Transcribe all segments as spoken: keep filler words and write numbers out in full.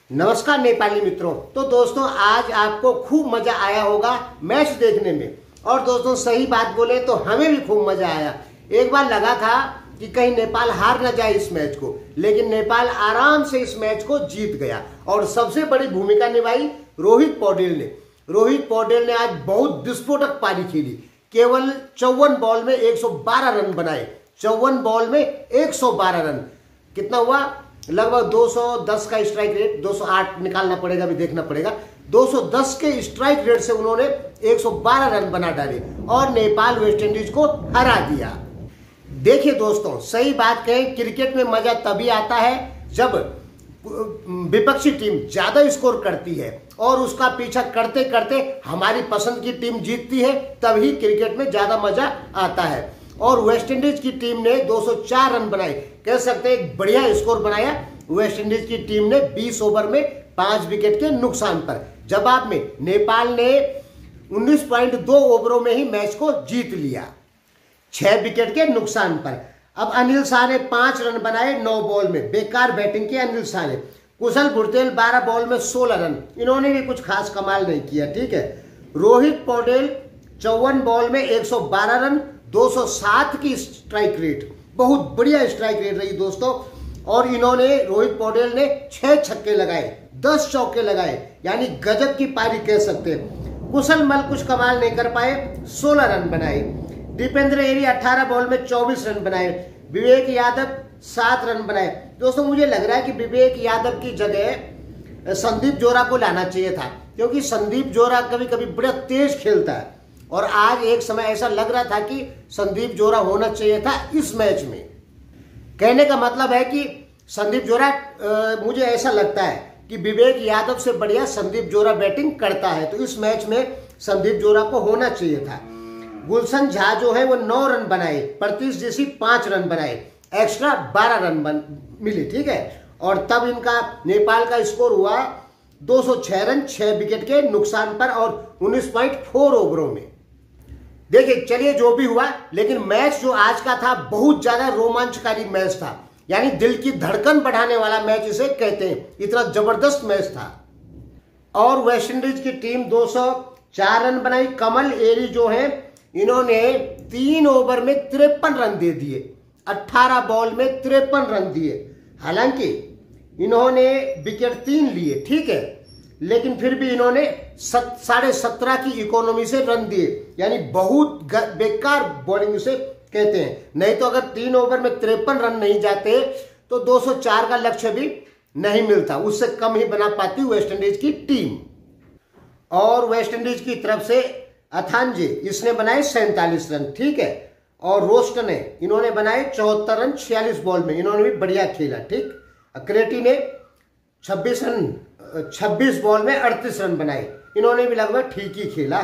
नमस्कार नेपाली मित्रों। तो दोस्तों आज आपको खूब मजा आया होगा मैच देखने में। और दोस्तों सही बात बोले तो हमें भी खूब मजा आया। एक बार लगा था कि कहीं नेपाल हार ना जाए इस मैच को, लेकिन नेपाल आराम से इस मैच को जीत गया और सबसे बड़ी भूमिका निभाई रोहित पौडेल ने। रोहित पौडेल ने आज बहुत विस्फोटक पारी खेली। केवल चौवन बॉल में एक सौ बारह रन बनाए। चौवन बॉल में एक सौ बारह रन कितना हुआ? लगभग दो सौ दस का स्ट्राइक रेट, दो सौ आठ निकालना पड़ेगा, अभी देखना पड़ेगा। दो सौ दस के स्ट्राइक रेट से उन्होंने एक सौ बारह रन बना डाले और नेपाल वेस्टइंडीज को हरा दिया। देखिए दोस्तों, सही बात कहें, क्रिकेट में मजा तभी आता है जब विपक्षी टीम ज्यादा स्कोर करती है और उसका पीछा करते करते हमारी पसंद की टीम जीतती है, तभी क्रिकेट में ज्यादा मजा आता है। और वेस्टइंडीज की टीम ने दो सौ चार रन बनाए, कह सकते हैं एक बढ़िया स्कोर बनाया वेस्टइंडीज की टीम ने बीस ओवर में पांच विकेट के नुकसान पर। जवाब में नेपाल ने उन्नीस पॉइंट दो ओवरों में ही मैच को जीत लिया छह विकेट के नुकसान पर। अब अनिल शाह ने पांच रन बनाए नौ बॉल में, बेकार बैटिंग की अनिल शाह ने। कुशल भुरतेल बारह बॉल में सोलह रन, इन्होंने भी कुछ खास कमाल नहीं किया। ठीक है। रोहित पौडेल चौवन बॉल में एक सौ बारह रन, दो सौ सात की स्ट्राइक रेट, बहुत बढ़िया स्ट्राइक रेट रही दोस्तों। और इन्होंने रोहित पौडेल ने छह छक्के लगाए, दस चौके लगाए, यानी गजब की पारी कह सकते हैं। कुशल मल कुछ कमाल नहीं कर पाए, सोलह रन बनाए। दीपेंद्र एरी अठारह बॉल में चौबीस रन बनाए। विवेक यादव सात रन बनाए। दोस्तों मुझे लग रहा है कि विवेक यादव की जगह संदीप जोरा को लाना चाहिए था, क्योंकि संदीप जोरा कभी कभी बड़ा तेज खेलता है और आज एक समय ऐसा लग रहा था कि संदीप जोरा होना चाहिए था इस मैच में। कहने का मतलब है कि संदीप जोरा आ, मुझे ऐसा लगता है कि विवेक यादव से बढ़िया संदीप जोरा बैटिंग करता है, तो इस मैच में संदीप जोरा को होना चाहिए था। गुलशन झा जो है वो नौ रन बनाए, प्रतीश जैसी पांच रन बनाए, एक्स्ट्रा बारह रन बन मिले। ठीक है। और तब इनका नेपाल का स्कोर हुआ दो सौ छह रन छह विकेट के नुकसान पर और उन्नीस पॉइंट चार ओवरों में। देखिए चलिए जो भी हुआ, लेकिन मैच जो आज का था बहुत ज्यादा रोमांचकारी मैच था, यानी दिल की धड़कन बढ़ाने वाला मैच इसे कहते हैं, इतना जबरदस्त मैच था। और वेस्टइंडीज की टीम दो सौ चार रन बनाई। कमल एरी जो है इन्होंने तीन ओवर में तिरपन रन दे दिए, अठारह बॉल में तिरपन रन दिए। हालांकि इन्होंने विकेट तीन लिए, ठीक है, लेकिन फिर भी इन्होंने साढ़े सत्रह की इकोनॉमी से रन दिए, यानी बहुत बेकार बॉलिंग से कहते हैं। नहीं तो अगर तीन ओवर में तिरपन रन नहीं जाते तो दो सौ चार का लक्ष्य भी नहीं मिलता, उससे कम ही बना पाती वेस्टइंडीज की टीम। और वेस्टइंडीज की तरफ से अथांजे इसने बनाए सैंतालीस रन, ठीक है, और रोस्ट ने इन्होंने बनाए चौहत्तर रन छियालीस बॉल में, इन्होंने भी बढ़िया खेला। ठीक। क्रेटी ने छब्बीस रन छब्बीस बॉल में अड़तीस रन बनाए, इन्होंने भी लगभग ठीक ही खेला।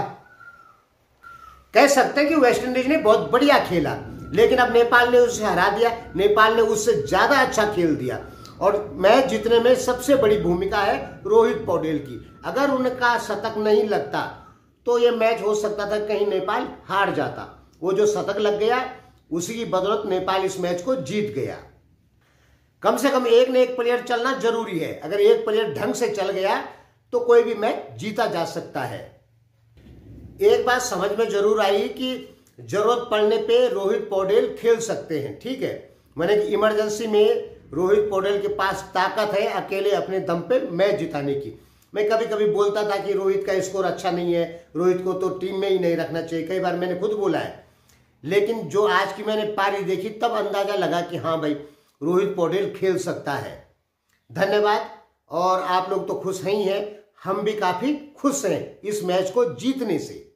कह सकते हैं कि वेस्टइंडीज ने बहुत बढ़िया खेला, लेकिन अब नेपाल ने उसे हरा दिया। नेपाल ने उससे ज्यादा अच्छा खेल दिया और मैच जीतने में सबसे बड़ी भूमिका है रोहित पौडेल की। अगर उनका शतक नहीं लगता तो यह मैच हो सकता था कहीं नेपाल हार जाता। वो जो शतक लग गया उसी की बदौलत नेपाल इस मैच को जीत गया। कम से कम एक न एक प्लेयर चलना जरूरी है। अगर एक प्लेयर ढंग से चल गया तो कोई भी मैच जीता जा सकता है। एक बात समझ में जरूर आई कि जरूरत पड़ने पे रोहित पौडेल खेल सकते हैं। ठीक है, मैंने कि इमरजेंसी में रोहित पौडेल के पास ताकत है अकेले अपने दम पे मैच जिताने की। मैं कभी कभी बोलता था कि रोहित का स्कोर अच्छा नहीं है, रोहित को तो टीम में ही नहीं रखना चाहिए, कई बार मैंने खुद बोला है। लेकिन जो आज की मैंने पारी देखी तब अंदाजा लगा कि हाँ भाई रोहित पौडेल खेल सकता है। धन्यवाद। और आप लोग तो खुश ही हैं, हम भी काफी खुश हैं इस मैच को जीतने से।